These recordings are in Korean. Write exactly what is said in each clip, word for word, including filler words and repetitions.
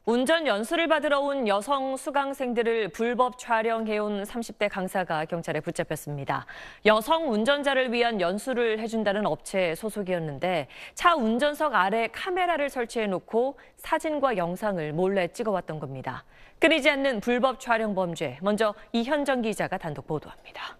운전 연수를 받으러 온 여성 수강생들을 불법 촬영해온 삼십 대 강사가 경찰에 붙잡혔습니다. 여성 운전자를 위한 연수를 해준다는 업체 소속이었는데 차 운전석 아래 카메라를 설치해놓고 사진과 영상을 몰래 찍어왔던 겁니다. 끊이지 않는 불법 촬영 범죄, 먼저 이현정 기자가 단독 보도합니다.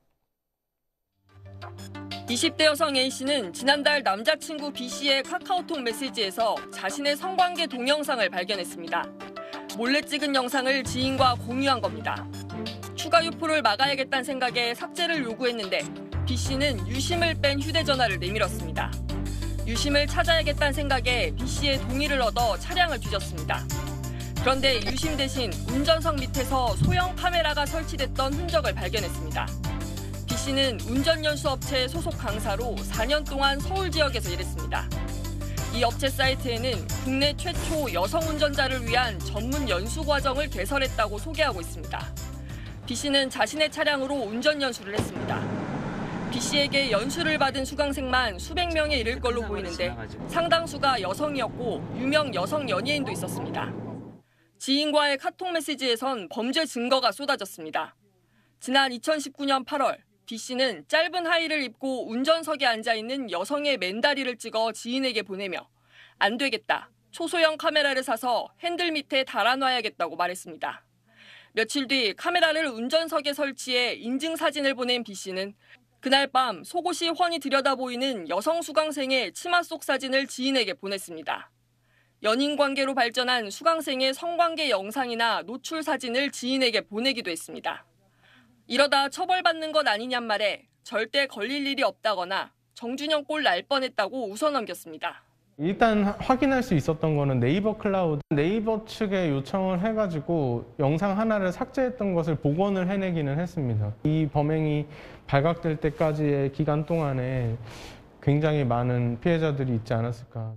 이십 대 여성 A씨는 지난달 남자친구 B씨의 카카오톡 메시지에서 자신의 성관계 동영상을 발견했습니다. 몰래 찍은 영상을 지인과 공유한 겁니다. 추가 유포를 막아야겠다는 생각에 삭제를 요구했는데 B씨는 유심을 뺀 휴대전화를 내밀었습니다. 유심을 찾아야겠다는 생각에 B씨의 동의를 얻어 차량을 뒤졌습니다. 그런데 유심 대신 운전석 밑에서 소형 카메라가 설치됐던 흔적을 발견했습니다. B씨는 운전연수업체 소속 강사로 사 년 동안 서울 지역에서 일했습니다. 이 업체 사이트에는 국내 최초 여성 운전자를 위한 전문 연수 과정을 개설했다고 소개하고 있습니다. B씨는 자신의 차량으로 운전연수를 했습니다. B씨에게 연수를 받은 수강생만 수백 명에 이를 걸로 보이는데 상당수가 여성이었고 유명 여성 연예인도 있었습니다. 지인과의 카톡 메시지에선 범죄 증거가 쏟아졌습니다. 지난 이천십구 년 팔월 B씨는 짧은 하의를 입고 운전석에 앉아있는 여성의 맨다리를 찍어 지인에게 보내며 안 되겠다, 초소형 카메라를 사서 핸들 밑에 달아놔야겠다고 말했습니다. 며칠 뒤 카메라를 운전석에 설치해 인증사진을 보낸 B씨는 그날 밤 속옷이 훤히 들여다보이는 여성 수강생의 치마 속 사진을 지인에게 보냈습니다. 연인 관계로 발전한 수강생의 성관계 영상이나 노출 사진을 지인에게 보내기도 했습니다. 이러다 처벌받는 것 아니냔 말에 절대 걸릴 일이 없다거나 정준영 꼴 날 뻔했다고 웃어넘겼습니다. 일단 확인할 수 있었던 거는 네이버 클라우드, 네이버 측에 요청을 해가지고 영상 하나를 삭제했던 것을 복원을 해내기는 했습니다. 이 범행이 발각될 때까지의 기간 동안에 굉장히 많은 피해자들이 있지 않았을까.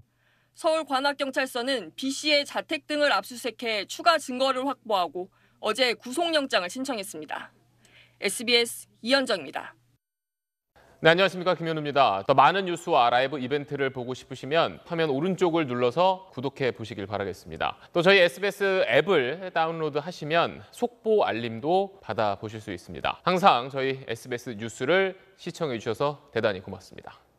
서울관악경찰서는 B씨의 자택 등을 압수수색해 추가 증거를 확보하고 어제 구속영장을 신청했습니다. 에스비에스 이현정입니다. 네, 안녕하십니까. 김현우입니다. 더 많은 뉴스와 라이브 이벤트를 보고 싶으시면 화면 오른쪽을 눌러서 구독해 보시길 바라겠습니다. 또 저희 에스비에스 앱을 다운로드 하시면 속보 알림도 받아보실 수 있습니다. 항상 저희 에스비에스 뉴스를 시청해 주셔서 대단히 고맙습니다.